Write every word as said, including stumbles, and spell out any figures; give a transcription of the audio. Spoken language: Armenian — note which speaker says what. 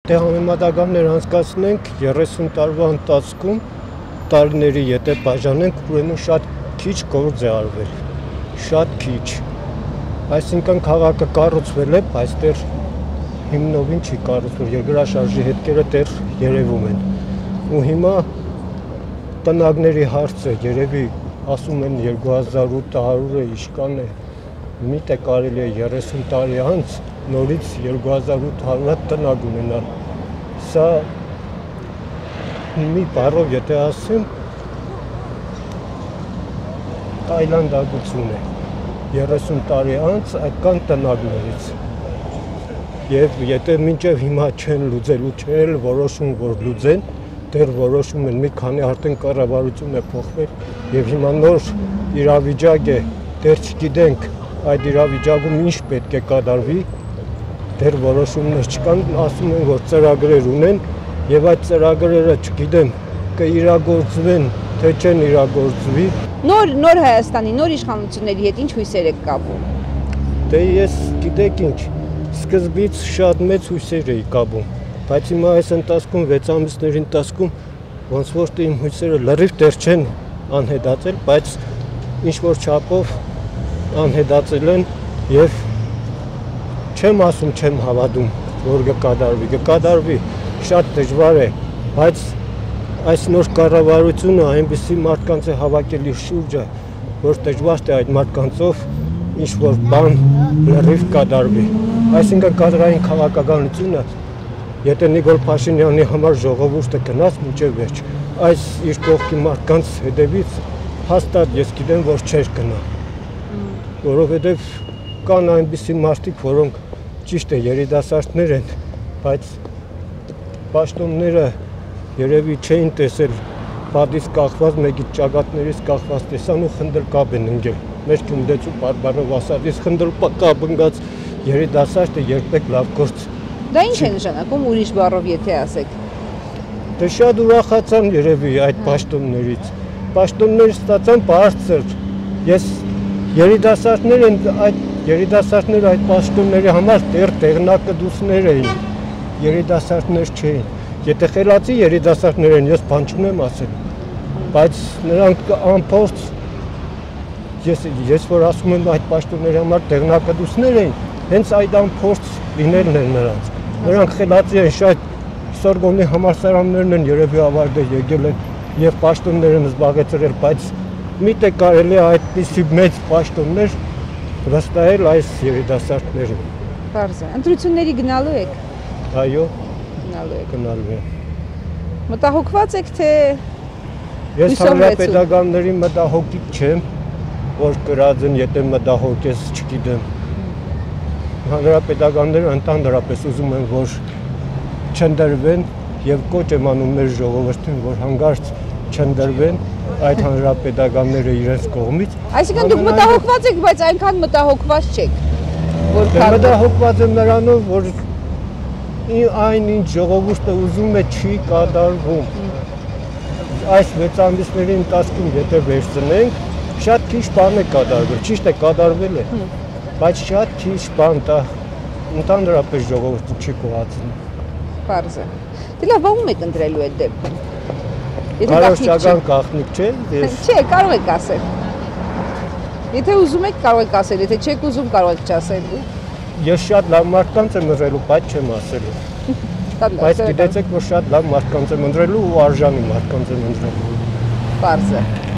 Speaker 1: դե համեմատականներ անցկացնենք երեսուն տարվա ընթացքում տարիների եթե բաժանենք, ուրեմն շատ քիչ գործ է արվել, շատ քիչ։ Այսինքն քաղաքը կառուցվել է, բայց դեռ հիմնովին չի կառուցվել, երկրաշարժի հետքերը դեռ երևում են։ Ու հիմա տնագների հարցը երևի ասում են երկու հազար ութ հարյուրը իշկան է, միտե կարելի է երեսուն տարի անց նորից երկու հազար ութ հարյուր տնագ ունենալ։ Սա մի բառով եթե ասեմ, այլանդակություն է։ երեսուն տարի անց այդքան տնագներից։ Եվ եթե մինչև հիմա չեն լուծել ու չեն որոշում, որ լուծեն, դեռ որոշում են, մի քանի արդեն կառավարություն է փոխվել եւ հիմա նոր իրավիճակ է, դեռ չգիտենք այդ իրավիճակում ինչ պետք է կատարվի, դեռ որոշումներ չկան, ասում են, որ ծրագրեր ունեն եւ այդ ծրագրերը չգիտեմ կիրագործվեն, թե չեն իրագործվի։
Speaker 2: Նոր նոր Հայաստանի, նոր իշխանությունների հետ ինչ հույսեր եք կապում։
Speaker 1: Դե ես գիտեք ինչ, սկզբից շատ մեծ հույսեր էի կապում, բայց հիմա այս ընթացքում վեց ամիսների ընթացքում ոնց որ իմ հույսերը լրիվ դեռ չեն անհետացել, բայց ինչ որ չափով անհետացել են եւ չեմ ասում, չեմ հավատում, որ կկատարվի, կկատարվի, շատ դժվար է, բայց այս նոր կառավարությունը այնպիսի մարդկանց է հավաքելի շուրջը, որ դժվար է այդ մարդկանցով ինչ որ բան լրիվ կատարվի։ Այսինքն կադրային քաղաքականությունը, եթե Նիկոլ Փաշինյանի համար ժողովուրդը գնաց մինչև վերջ, այս իր կողքի մարդկանց հետևից հաստատ ես գիտեմ, որ չէր գնա։ Որովհետև կան այնպիսի մարդիկ, որոնք ճիշտ է երիտասարդներ են, բայց պաշտոնները երևի չէին տեսել պատից կախված, մեկից ճակատներից կախված տեսան ու խնդրկապ են ընկել։ Մեր Գյումրեցու բարբառով ասած, խնդրկապ ընկած երիտասարդը երբեք լավ գործ։
Speaker 2: Դա ինչ է նշանակում ուրիշ բառով եթե ասեք։
Speaker 1: Դե շատ ուրախացան երևի այդ պաշտոններից։ Պաշտոններ ստացան բարձր։ Ես երիտասարդներ են այդ երիտասարդները այդ պաշտոնների համար դեռ տեղնակդուսներ էին։ Երիտասարդներ չէին։ Եթե խելացի երիտասարդներ են, ես բան չունեմ ասել, բայց նրանք անփորձ, ես, ես որ ասում եմ այդ պաշտոնների համար տեղնակդուսներ էին, հենց այդ անփորձ լինելն են նրանց։ Նրանք խելացի են, շատ Սորգոնի համալսարաններն են երևի ավարտել եկել են եւ պաշտոններ են զբաղեցրել, բայց միտե կարելի է այդպիսի մեծ պաշտոններ վստահել այս երիտասարդներին։
Speaker 2: Պարզ է, ընտրությունների գնալու եք։
Speaker 1: Այո։
Speaker 2: Գնալու եք։
Speaker 1: Գնալու եմ։
Speaker 2: Մտահոգված եք, թե
Speaker 1: ես հանրապետականների մտահոգիչ չեմ, որ կրած են, եթե մտահոգես, չգիտեմ։ Հանրապետականները ընդհանրապես ուզում են, որ չընդրվեն եւ կոչ եմ անում մեր ժողովրդին, որ հանգարց չընդրվեն այդ հանրապետականները իրենց կողմից։
Speaker 2: Այսինքն դուք մտահոգված եք, բայց այնքան մտահոգված չեք, որ
Speaker 1: մտահոգված եմ նրանով, որ այն ինչ ժողովուրդը ուզում է չի կատարվում։ Այս վեց ամիսների ընթացքում եթե վերցնենք, շատ քիչ բան է կատարվել, ճիշտ է կատարվել է, բայց շատ քիչ բան դա ընդհանրապես ժողովուրդը չի կողացնում։
Speaker 2: Պարզ է։ Դե լավ, ո՞ւմ եք ընտրելու այդ դեպքում։
Speaker 1: Կարողական գաղտնիք չէ։
Speaker 2: Չէ, կարող եք ասել։ Եթե ուզում եք, կարող եք ասել, եթե չեք ուզում, կարող եք չասել։
Speaker 1: Ես շատ լավ մարդկանց եմ ընտրելու, բայց չեմ ասելու։ Բայց գիտեցեք, որ շատ լավ մարդկանց եմ ընտրելու ու արժանի մարդկանց եմ ընտրելու։
Speaker 2: Պարզ է։